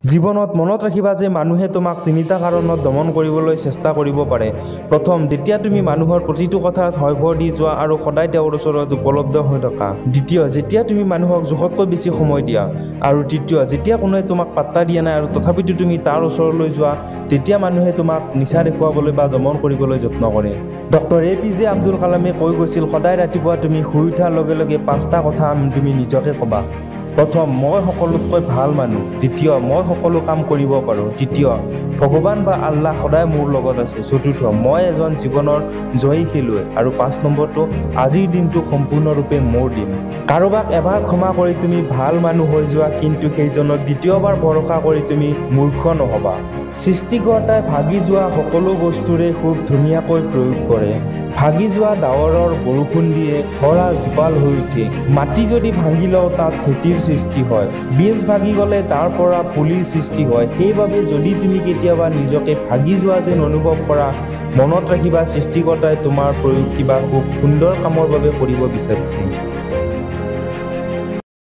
জীৱনত মনত ৰাখিবা যে মানুহে তোমাক তিনিটা কাৰণত দমন কৰিবলৈ চেষ্টা কৰিব পাৰে। প্ৰথম, যেতিয়া তুমি মানুহৰ প্ৰতিটো কথাত হয়ভৰ দি যোৱা আৰু সদায় তেওঁৰ ওচৰত উপলব্ধ হৈ থকা। দ্বিতীয়, যেতিয়া তুমি মানুহক জোখতকৈ বেছি সময় দিয়া। আৰু তৃতীয়, যেতিয়া কোনোৱে তোমাক পাত্তা দিয়া নাই আৰু তথাপিতো তুমি তাৰ ওচৰলৈ যোৱা, তেতিয়া মানুহে তোমাক নিচা দেখুৱাবলৈ বা দমন কৰিবলৈ যত্ন কৰে। ডক্টৰ APJ আব্দুল কালামে কৈ গৈছিল, সদায় ৰাতিপুৱা তুমি শুই উঠাৰ লগে লগে 5টা কথা তুমি নিজকে ক'বা। প্ৰথম, মই সকলোতকৈ ভাল মানুহ। দ্বিতীয়, মই সকলো কাম কৰিব পাৰোঁ। তৃতীয়, ভগৱান বা আল্লাহ সদায় মোৰ লগত আছে। চতুৰ্থ, মই এজন জীৱনৰ জয়ী খেলুৱৈ। আৰু 5 নম্বৰটো, আজিৰ দিনটো সম্পূৰ্ণৰূপে মোৰ দিন। কাৰোবাক এবাৰ ক্ষমা কৰি তুমি ভাল মানুহ হৈ যোৱা, কিন্তু সেইজনক দ্বিতীয়বাৰ ভৰসা কৰি তুমি মূৰ্খ নহবা। সৃষ্টিকৰ্তাই ভাগি যোৱা সকলো বস্তুৰে খুব ধুনীয়াকৈ প্ৰয়োগ কৰে। ভাগি যোৱা ডাৱৰৰ বৰষুণ দিয়ে ধৰা জীপাল হৈ উঠে। মাটি যদি ভাঙি লওঁ তাত খেতিৰ সৃষ্টি হয়। বীজ ভাগি গ'লে তাৰ পৰা পুলিৰ সৃষ্টি হয়। সেইবাবে যদি তুমি কেতিয়াবা নিজকে ভাগি যোৱা যেন অনুভৱ কৰা, মনত ৰাখিবা সৃষ্টিকৰ্তাই তোমাৰ প্ৰয়োগ কিবা খুব সুন্দৰ কামৰ বাবে কৰিব বিচাৰিছে।